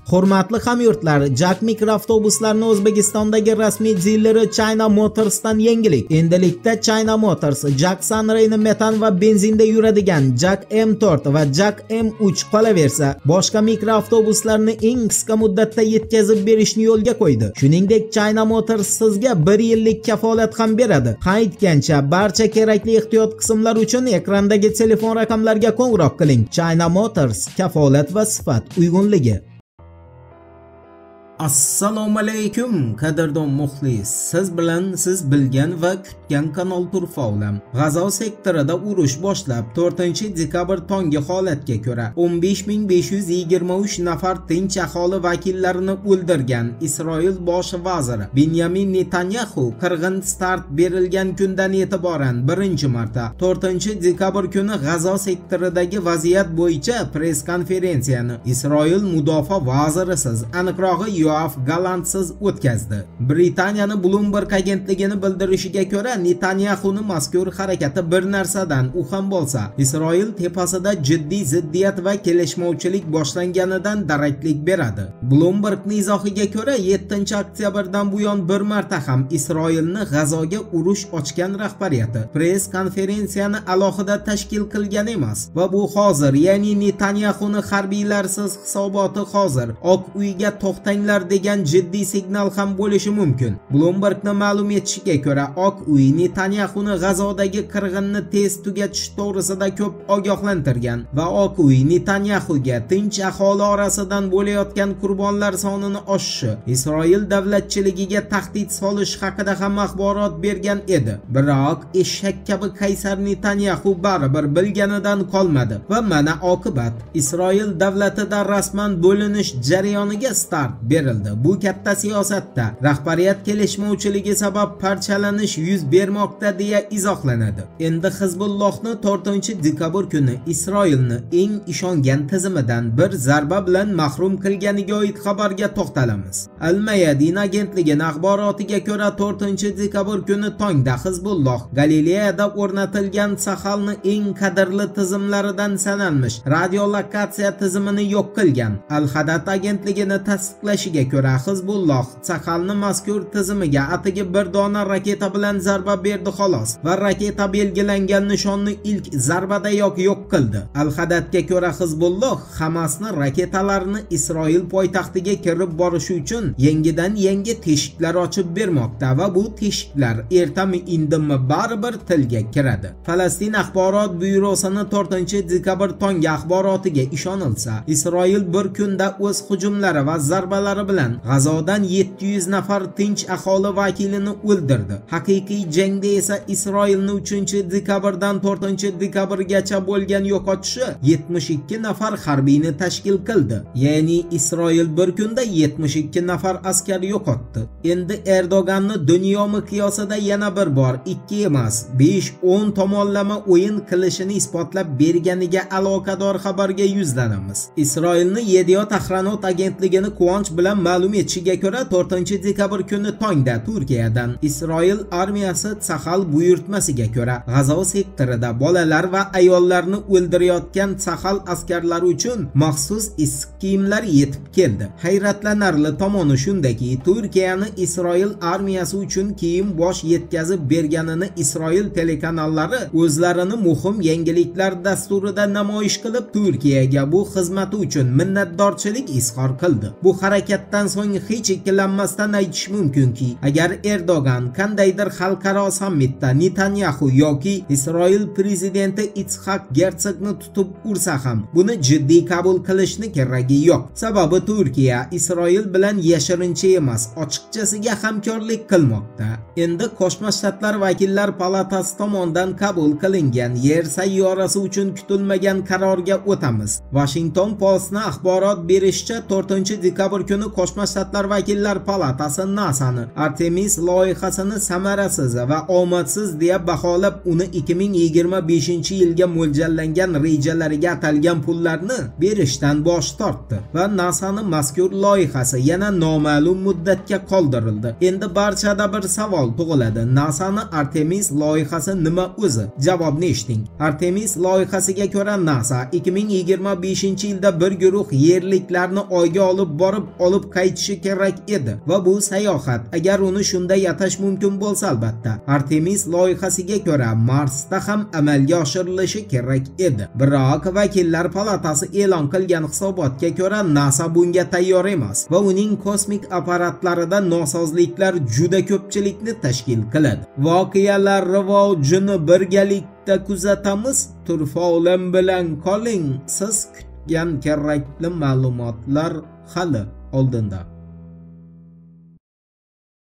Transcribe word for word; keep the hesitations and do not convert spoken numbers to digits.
Hurmatli hamyurtlar, Jack mikroavtobuslarni O'zbekistondagi rasmiy dileri China Motors'tan yangilik. Endilikda China Motors Jack Sunray'ni metan va benzinda yuradigan Jack M to'rt va Jack M uch qolaversa, boshqa mikroavtobuslarni eng qisqa muddatda yetkazib berishni yo'lga qo'ydi. Shuningdek, China Motors sizga bir yillik kafolat ham beradi. Aytgancha, barcha kerakli ehtiyot qismlar uchun ekrandagi telefon raqamlariga qo'ng'iroq qiling. China Motors, kafolat va sifat uyg'unligi. Assalomu alaykum qadrdon muxlis. Siz bilan siz bilgan va kutgan kanal Turfovlam. G'azo sektorida urush boshlab to'rtinchi dekabr tongi holatga ko'ra o'n besh ming besh yuz yigirma uch nafar tinch aholi vakillarini o'ldirgan Isroil bosh vaziri Benyamin Netanyahu qirg'in start berilgan kundan e'tiboran birinchi marta to'rtinchi dekabr kuni G'azo sektoridagi vaziyat bo'yicha press konferensiyani Isroil mudofaa vazirisiz, aniqrog'i Yoav Galantsiz o'tkazdi. Britaniyaning Bloomberg agentligining bildirishiga ko'ra, Netanyahuning mazkur harakati bir narsadan, u ham bo'lsa, Isroil tepasida jiddiy ziddiyat va kelishmovchilik boshlanganidan daraklik beradi. Bloombergning izohiga ko'ra, yettinchi oktyabrdan buyon bir marta ham Isroilni G'azoga urush ochgan rahbariyati press konferensiyani alohida tashkil qilgan emas va bu hozir, ya'ni Netanyahuning harbiylarsiz hisoboti hozir Oq uyga to'xtanglar degan jiddiy signal ham bo'lishi mumkin. Bloombergning ma'lum etishiga ko'ra, Oq uy Netanyahuni G'azodagi qirg'inni tez tugatish to'g'risida ko'p ogohlantirgan va Oq uy Netanyahuga tinch aholi orasidan bo'layotgan qurbonlar sonini oshishi, Isroil davlatchiligiga tahdid solish haqida ham axborot bergan edi. Biroq eshak kabi qaysar Netanyahu baribir bilganidan qolmadi va mana oqibat. Isroil davlatida rasman bo'linish jarayoniga start berildi. Bu katta siyosatda rahbariyat kelishmovchiligi sabab parchalanish yuz bermoqda deya izohlanadi. Endi Hizbullohni to'rtinchi dekabr kuni Isroilni eng ishongan tizimidan bir zarba bilan mahrum qilganiga oid xabarga to'xtalamiz. Al-Mayadin agentligining axborotiga ko'ra, to'rtinchi dekabr kuni tongda Hizbulloh Galileyada o'rnatilgan Sahalni eng qadrli tizimlaridan sanalmish radiolokatsiya tizimini yo'q qilgan. Al-Hadat agentligining tasdiqlashiga ko'ra, Hizbulloh Sahalni mazkur tizimiga atigi bir dona raketa bilan zarba berdi xolos va raketa belgilangan nishonni ilk zarbadayoq yo'q qildi. Al-Hadatga ko'ra, Hizbulloh Hamasning raketalarini Isroil poytaxtiga kirib borishi uchun yangidan yangi teshiklar ochib bermoqda va bu teshiklar ertami indimi baribir tilga kiradi. Falastin axborot byurosining to'rtinchi dekabr tongi axborotiga ishonilsa, Isroil bir kunda o'z hujumlari va zarbalari bilan G'azodan yetti yuz nafar tinch aholi vakilini o'ldirdi. Haqiqiy jangda esa Isroilning uchinchi dekabrdan to'rtinchi dekabrgacha bo'lgan yo'qotishi yetmish ikki nafar harbiyni tashkil qildi. Ya'ni Isroil bir kunda yetmish ikki nafar askar yo'qotdi. Endi Erdo'g'anni dunyo miqyosida yana bir bor ikki emas, besh o'n tomonlama o'yin qilishini isbotlab berganiga aloqador xabarga yuzlanamiz. Isroilning Yediot Ahronot agentligining quvonch bilan ma'lum etishiga ko'ra, to'rtinchi dekabr kuni tongda Turkiyadan Isroil armiyasi Sahal buyurtmasiga ko'ra G'azo sektorida bolalar va ayollarni o'ldirayotgan Sahal askarlari uchun maxsus issiq kiyimlar yetib keldi. Hayratlanarli tomoni shundaki, Turkiyaning Isroil armiyasi uchun kiyim bosh yetkazib berganini Isroil telekanallari o'zlarini muhim yangiliklar dasturida namoyish qilib, Turkiyaga bu xizmati uchun minnatdorchilik izhor qildi. Bu harakatdan so'ng hech ikkilanmasdan aytish mumkinki, agar Erdo'g'an qandaydir xalqaro sammitda Netanyahu yoki Isroil prezidenti Itzhak Herzogni tutib ursa ham buni jiddiy qabul qilishni keragi yo'q. Sababi Turkiya Isroil bilan yashirincha emas, ochiqchasiga hamkorlik qilmoqda. Endi Qo'shma Shtatlar vakillar palatasi tomonidan qabul qilingan yer sayyorasi uchun kutilmagan qarorga o'tamiz. Washington Post'ning axborot berishicha, to'rtinchi dekabr kuni Qo'shma Shtatlar Vakillar palatasi NASA'ni Artemis loyihasini samarasiz va omadsiz deya baholab, uni ikki ming yigirma beshinchi yilga mo'ljallangan rejalariga atalgan pullarni berishdan bosh tortdi va NASA'ning mazkur loyihasi yana noma'lum muddatga qoldirildi. Endi barchada bir savol tug'iladi. NASA'ning Artemis loyihasi nima o'zi? Javobni eshiting. Artemis loyihasiga ko'ra NASA ikki ming yigirma beshinchi yilda bir guruh yerliklarni Oyga olib borib olib qaytishi kerak edi va bu sayohat, agar uni shunda yatash mumkin bo'lsa albatta, Artemis loyihasiga ko'ra Marsda ham amalga oshirilishi kerak edi. Biroq Vakillar palatasi e'lon qilgan hisobotga ko'ra NASA bunga tayyor emas va uning kosmik apparatlarida nosozliklar juda ko'pchilikni tashkil qiladi. Voqealar rivojini birgalikda kuzatamiz. Turfa olam bilan qoling. Siz kutgan kerakli ma'lumotlar hali oldinda.